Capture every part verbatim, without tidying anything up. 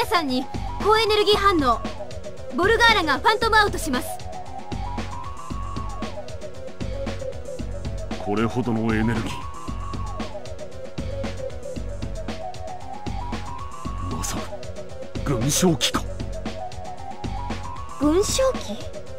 さんに高エネルギー反応。ボルガーラがファントムアウトします。 これほどのエネルギー、まさか軍将機か。 軍将機？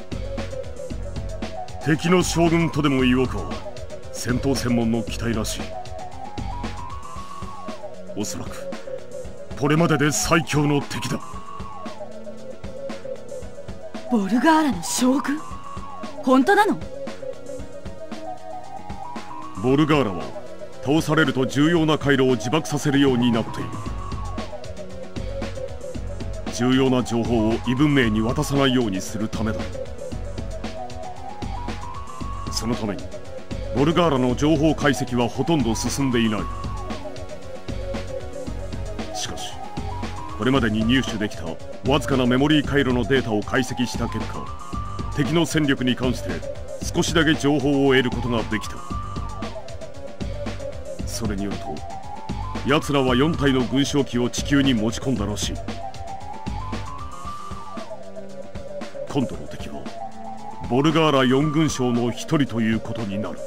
敵の将軍とでも言おうか。戦闘専門の機体らしい。おそらくこれまでで最強の敵だ。 ボルガーラの将軍？本当なの？ ボルガーラは倒されると重要な回路を自爆させるようになっている。重要な情報を異文明に渡さないようにするためだ。そのためにボルガーラの情報解析はほとんど進んでいない。しかしこれまでに入手できたわずかなメモリー回路のデータを解析した結果、敵の戦力に関して少しだけ情報を得ることができた。それによると、奴らはよん体の軍将機を地球に持ち込んだらしい。今度の敵はボルガーラよん軍将の一人ということになる。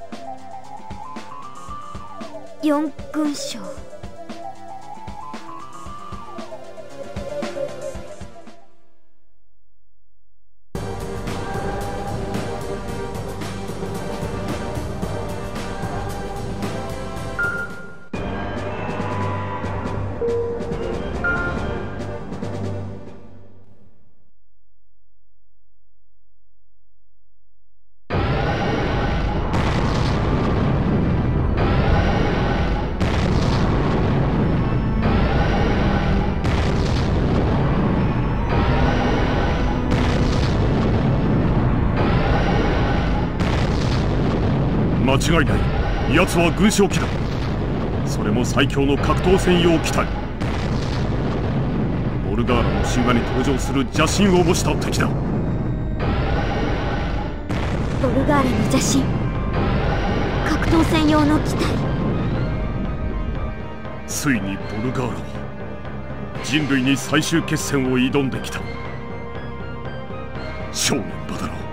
よん軍将。 間違いない。奴は軍将機だ。それも最強の格闘専用機体。ボルガーラの神話に登場する邪神を模した敵だ。 ボルガーラの邪神、格闘専用の機体。 ついにボルガーラは人類に最終決戦を挑んできた。正念場だろう。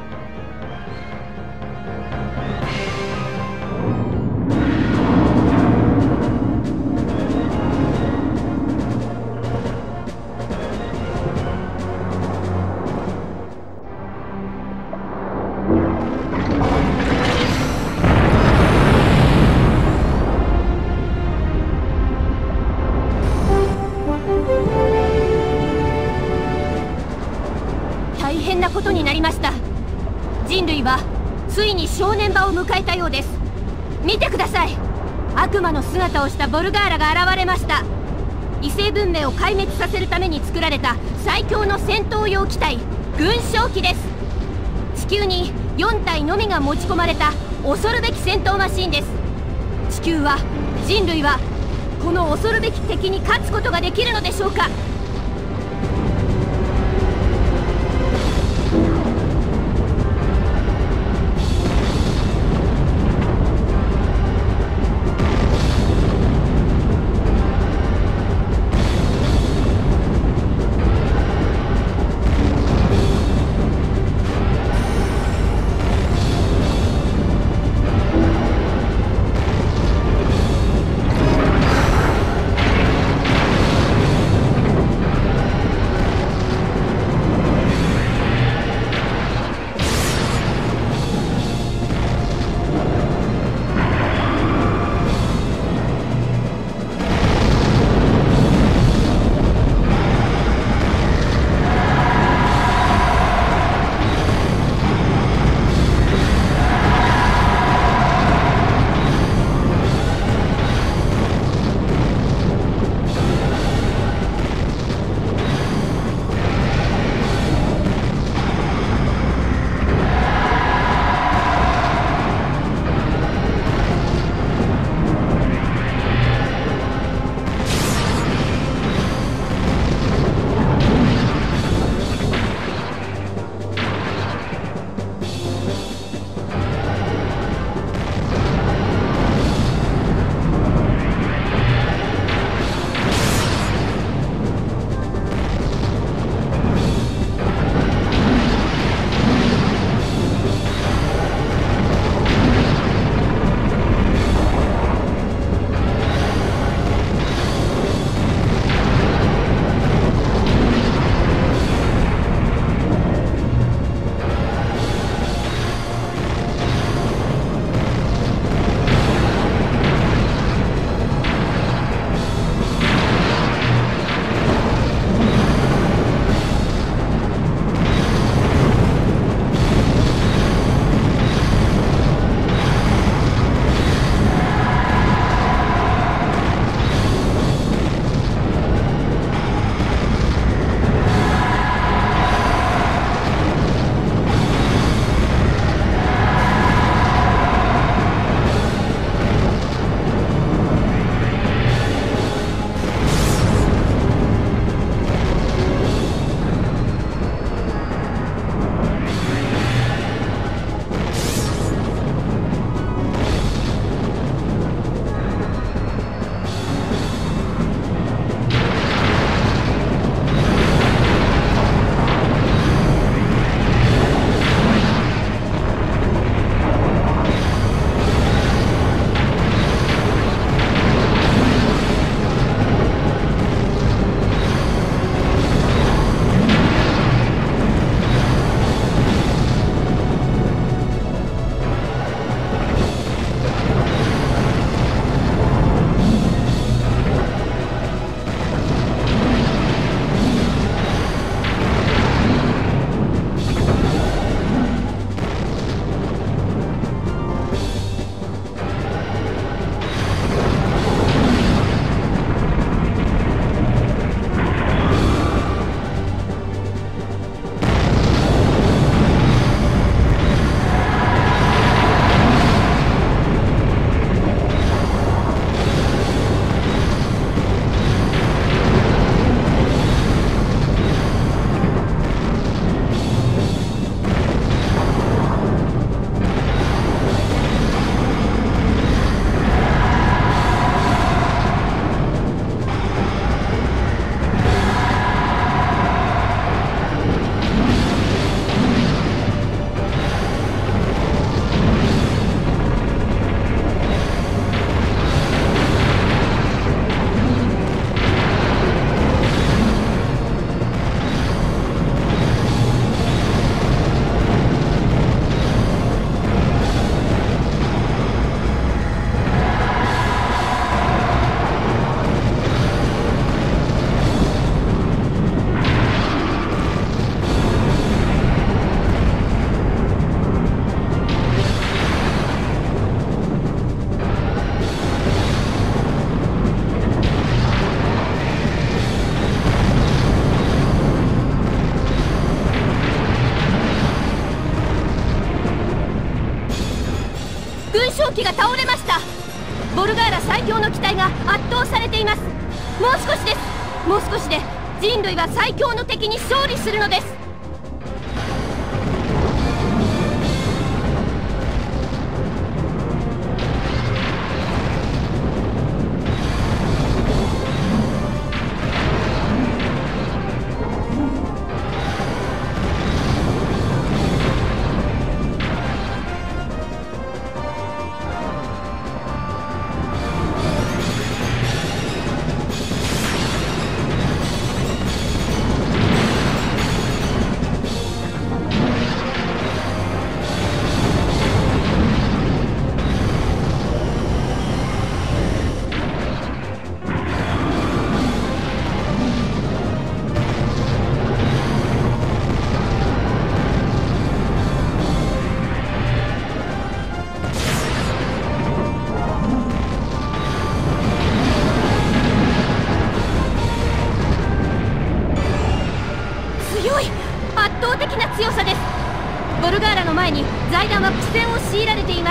大変なことになりました。人類はついに正念場を迎えたようです。見てください。悪魔の姿をしたボルガーラが現れました。異星文明を壊滅させるために作られた最強の戦闘用機体、軍将機です。地球によん体のみが持ち込まれた恐るべき戦闘マシンです。地球は、人類はこの恐るべき敵に勝つことができるのでしょうか。 軍将機が倒れました。ボルガーラ最強の機体が圧倒されています。もう少しです。もう少しで人類は最強の敵に勝利するのです。圧倒的な強さです。ボルガーラの前に財団は苦戦を強いられています。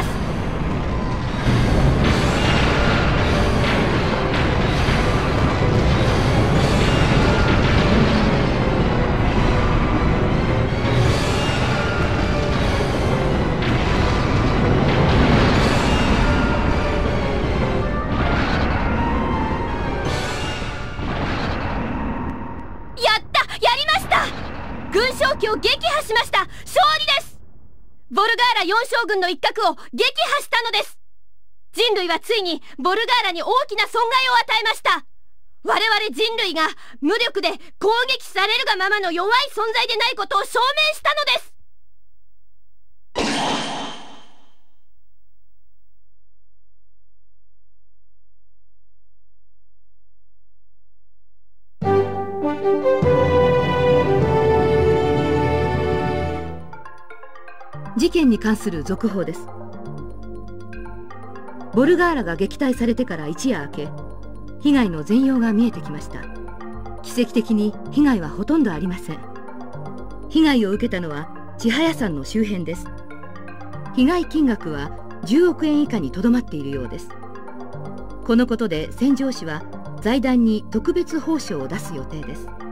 軍将機を撃破しました。勝利です。ボルガーラよん将軍の一角を撃破したのです。人類はついにボルガーラに大きな損害を与えました。我々人類が無力で攻撃されるがままの弱い存在でないことを証明したのです。 事件に関する続報です。ボルガーラが撃退されてから一夜明け、被害の全容が見えてきました。奇跡的に被害はほとんどありません。被害を受けたのは千早山の周辺です。被害金額はじゅうおくえん以下にとどまっているようです。このことで戦場市は財団に特別報奨を出す予定です。